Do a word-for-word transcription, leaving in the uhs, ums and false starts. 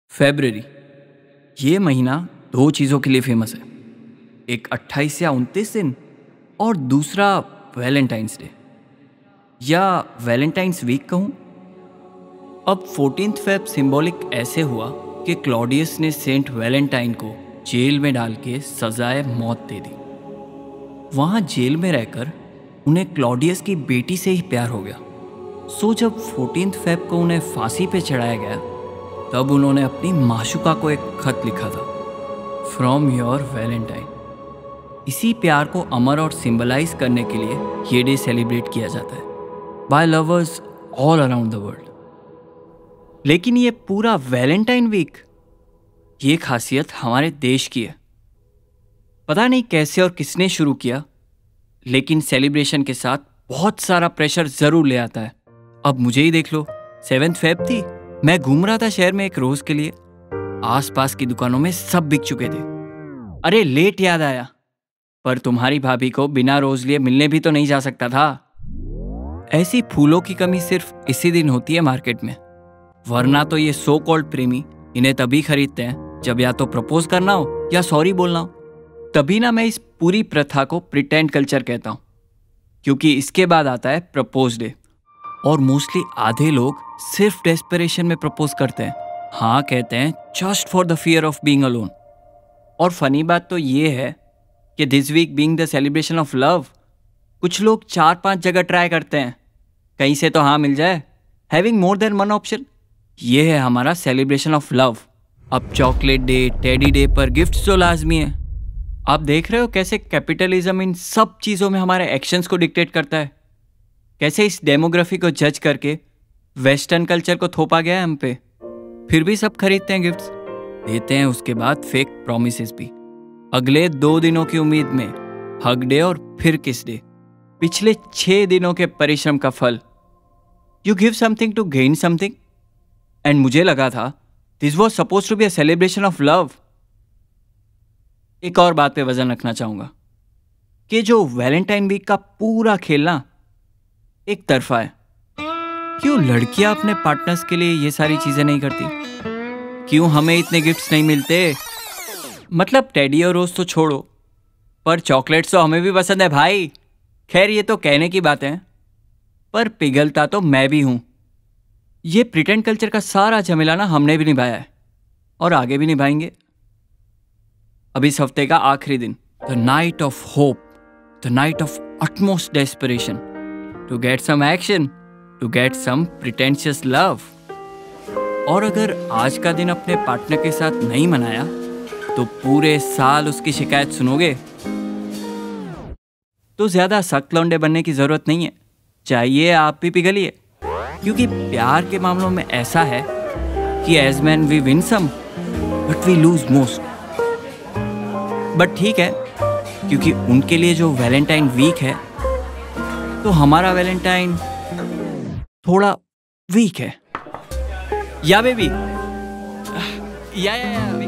फेब्रवरी ये महीना दो चीज़ों के लिए फेमस है। एक अट्ठाईस या उनतीस दिन और दूसरा वैलेंटाइंस डे या वैलेंटाइंस वीक कहूँ। अब फोर्टीन्थ फेब सिंबॉलिक ऐसे हुआ कि क्लॉडियस ने सेंट वैलेंटाइन को जेल में डाल के सजाए मौत दे दी। वहाँ जेल में रहकर उन्हें क्लॉडियस की बेटी से ही प्यार हो गया। सो जब फोर्टीन्थ फेब को उन्हें फांसी पे चढ़ाया गया तब उन्होंने अपनी माशुका को एक खत लिखा था, फ्रॉम योर वैलेंटाइन। इसी प्यार को अमर और सिंबलाइज करने के लिए ये डे सेलिब्रेट किया जाता है by lovers all around the world. लेकिन ये पूरा वैलेंटाइन वीक, ये खासियत हमारे देश की है। पता नहीं कैसे और किसने शुरू किया, लेकिन सेलिब्रेशन के साथ बहुत सारा प्रेशर जरूर ले आता है। अब मुझे ही देख लो, सेवेंथ फेब थी, मैं घूम रहा था शहर में एक रोज के लिए। आसपास की दुकानों में सब बिक चुके थे। अरे लेट याद आया, पर तुम्हारी भाभी को बिना रोज लिए मिलने भी तो नहीं जा सकता था। ऐसी फूलों की कमी सिर्फ इसी दिन होती है मार्केट में, वरना तो ये सो कॉल्ड प्रेमी इन्हें तभी खरीदते हैं जब या तो प्रपोज करना हो या सॉरी बोलना हो। तभी ना मैं इस पूरी प्रथा को प्रिटेंड कल्चर कहता हूँ, क्योंकि इसके बाद आता है प्रपोज डे। और मोस्टली आधे लोग सिर्फ डेस्परेशन में प्रपोज करते हैं, हाँ कहते हैं, just for the fear of being alone. और फनी बात तो ये है कि this week being the celebration of love, कुछ लोग चार पांच जगह ट्राई करते हैं, कहीं से तो हाँ मिल जाए, having more than one option. ये है हमारा सेलिब्रेशन ऑफ लव। अब चॉकलेट डे, टेडी डे पर गिफ्ट तो लाजमी है। आप देख रहे हो कैसे कैपिटलिज्म इन सब चीज़ों में हमारे एक्शंस को डिक्टेट करता है, कैसे इस डेमोग्राफी को जज करके वेस्टर्न कल्चर को थोपा गया है हम पे। फिर भी सब खरीदते हैं, गिफ्ट्स देते हैं, उसके बाद फेक प्रॉमिसेस भी। अगले दो दिनों की उम्मीद में हग डे और फिर किस डे, पिछले छह दिनों के परिश्रम का फल। You give something to gain something, and मुझे लगा था this was suppose to be a celebration of love. एक और बात पे वजन रखना चाहूंगा कि जो वैलेंटाइन वीक का पूरा खेलना एक तरफा है। क्यों लड़कियां अपने पार्टनर्स के लिए ये सारी चीजें नहीं करती? क्यों हमें इतने गिफ्ट्स नहीं मिलते? मतलब टेडी और रोज तो छोड़ो, पर चॉकलेट्स तो हमें भी पसंद है भाई। खैर ये तो कहने की बात है, पर पिघलता तो मैं भी हूं। ये प्रिटेंड कल्चर का सारा झमेला ना हमने भी निभाया है और आगे भी निभाएंगे। अब इस हफ्ते का आखिरी दिन, the night of hope, the night of utmost desperation to get some action, to get some pretentious love। और अगर आज का दिन अपने पार्टनर के साथ नहीं मनाया तो पूरे साल उसकी शिकायत सुनोगे। तो ज्यादा सख्त लौंडे बनने की जरूरत नहीं है, चाहिए आप भी पिघलिए, क्योंकि प्यार के मामलों में ऐसा है कि as man we win some but we lose most. But ठीक है, क्योंकि उनके लिए जो वैलेंटाइन वीक है, तो हमारा वैलेंटाइन थोड़ा वीक है। या बेबी, या या या